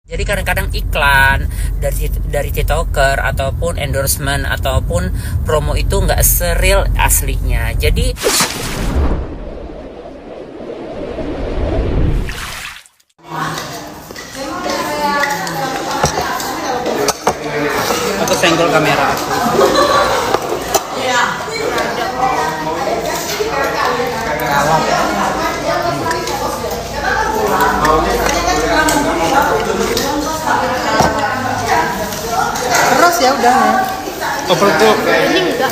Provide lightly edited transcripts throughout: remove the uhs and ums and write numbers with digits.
Jadi kadang-kadang iklan dari TikToker ataupun endorsement ataupun promo itu nggak seril aslinya. Jadi aku senggol kamera. Keras ya udah ya. Overcook. Ini enggak.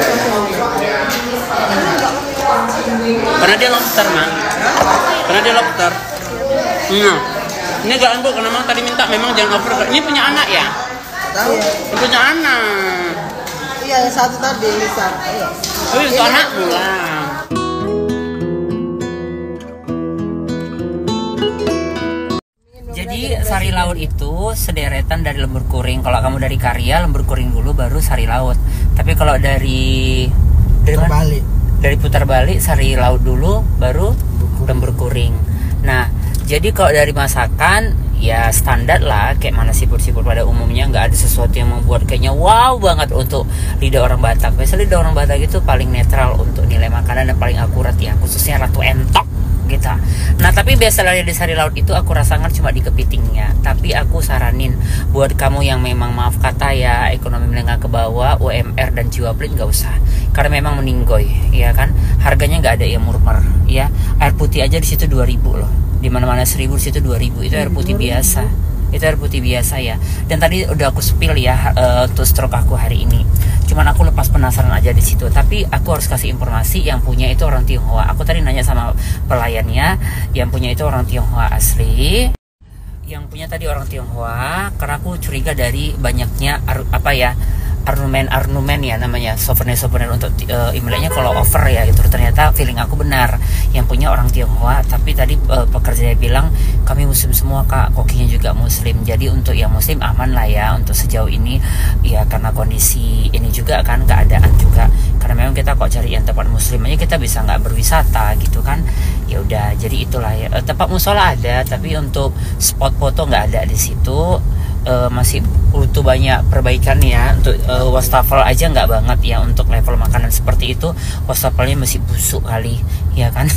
Karena dia lobster, Mak. Karena dia lobster. Ini gak empuk karena Mang tadi minta memang jangan overcook. Ini punya anak ya? Tahu. Ini punya anak. Iya, yang satu tadi besar. Iya. Oh, itu anak pulang. Jadi sari laut itu sederetan dari lembur kuring. Kalau kamu dari Karya, lembur kuring dulu baru sari laut. Tapi kalau dari mana? Dari Putar Balik sari laut dulu baru lembur kuring. Nah, jadi kalau dari masakan ya standar lah, kayak mana siput-siput pada umumnya, nggak ada sesuatu yang membuat kayaknya wow banget untuk lidah orang Batak. Biasanya lidah orang Batak itu paling netral untuk nilai makanan dan paling akurat ya, khususnya Ratu Entok gitu. Nah, tapi biasanya di sari laut itu aku rasakan cuma di kepitingnya. Tapi aku saranin buat kamu yang memang maaf kata ya ekonomi menengah ke bawah, UMR dan jiwa pelit nggak usah, karena memang meninggoy ya kan, harganya nggak ada yang murmer ya. Air putih aja di situ 2.000 loh, di mana-mana 1.000, di situ 2.000. Itu air putih biasa, itu air putih biasa ya. Dan tadi udah aku spill ya untuk stroke aku hari ini. Cuman aku lepas penasaran aja di situ. Tapi aku harus kasih informasi, yang punya itu orang Tionghoa. Aku tadi nanya sama pelayannya, yang punya itu orang Tionghoa asli. Yang punya tadi orang Tionghoa, karena aku curiga dari banyaknya ornamen ya namanya, souvenir untuk Imleknya kalau over ya gitu. Ternyata feeling aku benar, yang punya orang Tionghoa. Tapi tadi pekerja bilang kami muslim semua kak, kokinya juga muslim. Jadi untuk yang muslim aman lah ya untuk sejauh ini ya, karena kondisi ini juga kan keadaan juga, karena memang kita kok cari yang tempat muslim aja kita bisa nggak berwisata gitu kan. Ya udah, jadi itulah ya, tempat musola ada tapi untuk spot foto nggak ada di situ. Masih butuh banyak perbaikan ya. Untuk wastafel aja nggak banget ya, untuk level makanan seperti itu wastafelnya masih busuk kali ya kan.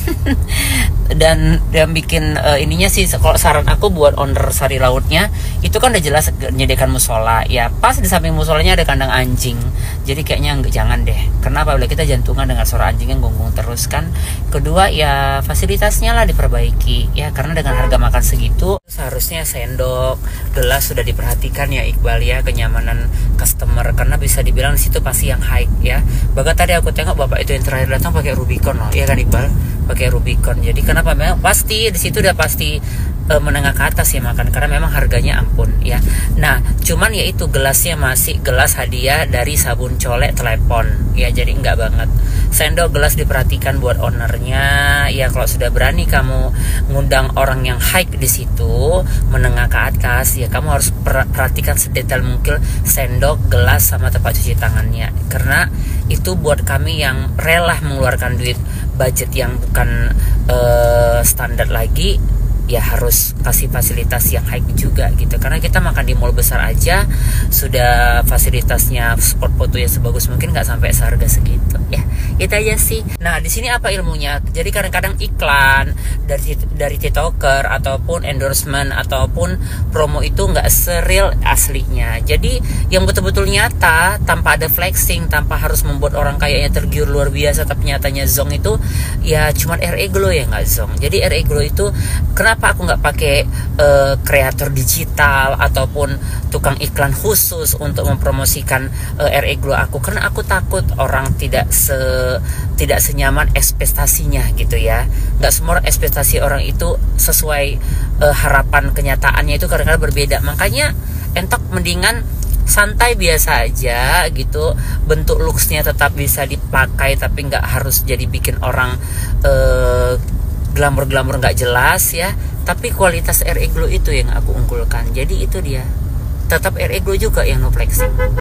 dan bikin ininya sih, kalau saran aku buat owner sari lautnya itu kan udah jelas menyediakan musola ya, pas di samping musolanya ada kandang anjing. Jadi kayaknya jangan deh, kenapa bila kita jantungan dengan suara anjing yang gonggong terus kan. Kedua ya fasilitasnya lah diperbaiki ya, karena dengan harga makan segitu seharusnya sendok, gelas sudah diperhatikan ya Iqbal ya, kenyamanan customer, karena bisa dibilang di situ pasti yang high ya. Bahkan tadi aku tengok bapak itu yang terakhir datang pakai Rubicon loh, ya kan Iqbal, pakai Rubicon. Jadi kenapa, memang pasti di situ udah pasti menengah ke atas ya makan, karena memang harganya ampun ya. Nah, cuman ya itu gelasnya masih gelas hadiah dari sabun colek telepon ya, jadi enggak banget. Sendok, gelas diperhatikan buat ownernya ya. Kalau sudah berani kamu ngundang orang yang high di situ, menengah ke atas ya, kamu harus perhatikan sedetail mungkin sendok, gelas sama tempat cuci tangannya, karena itu buat kami yang rela mengeluarkan duit budget yang bukan standar lagi ya, harus kasih fasilitas yang high juga gitu. Karena kita makan di mall besar aja sudah fasilitasnya, spot foto yang sebagus mungkin nggak sampai seharga segitu ya. Itu aja sih. Nah, di sini apa ilmunya? Jadi kadang-kadang iklan dari TikToker ataupun endorsement ataupun promo itu nggak seril aslinya. Jadi yang betul-betul nyata, tanpa ada flexing, tanpa harus membuat orang kayaknya tergiur luar biasa, tapi nyatanya zong itu ya cuman RE Glow ya nggak zong. Jadi RE Glow itu kenapa aku nggak pakai kreator digital ataupun tukang iklan khusus untuk mempromosikan RE Glow aku? Karena aku takut orang tidak senyaman ekspektasinya gitu ya. Nggak semua ekspektasi orang itu sesuai harapan kenyataannya, itu kadang-kadang berbeda. Makanya Entok mendingan santai biasa aja gitu, bentuk looksnya tetap bisa dipakai tapi nggak harus jadi bikin orang glamor nggak jelas ya. Tapi kualitas RE Glow itu yang aku unggulkan. Jadi itu dia, tetap RE Glow juga yang no flexing.